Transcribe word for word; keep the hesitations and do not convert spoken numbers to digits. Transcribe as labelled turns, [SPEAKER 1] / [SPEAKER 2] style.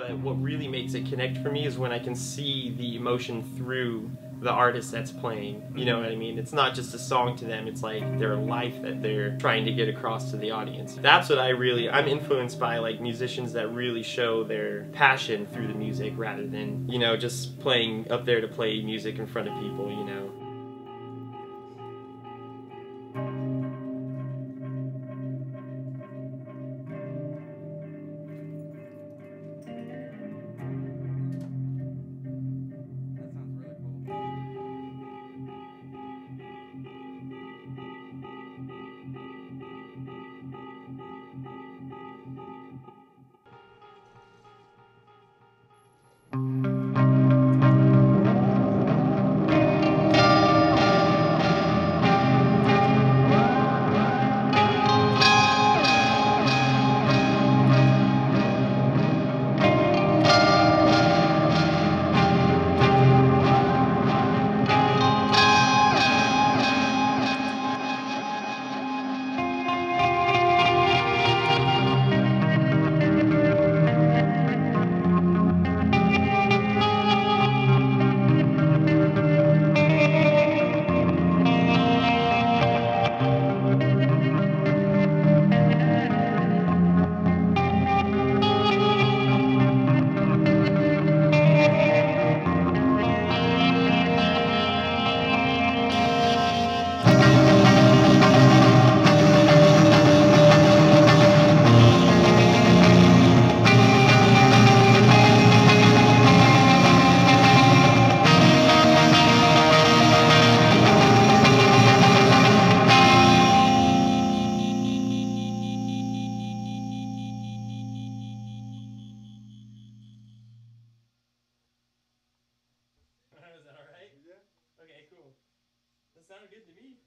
[SPEAKER 1] But what really makes it connect for me is when I can see the emotion through the artist that's playing. You know what I mean? It's not just a song to them, it's like their life that they're trying to get across to the audience. That's what I really, I'm influenced by, like musicians that really show their passion through the music rather than, you know, just playing up there to play music in front of people, you know. Is that alright? Yeah. Okay, cool. That sounded good to me.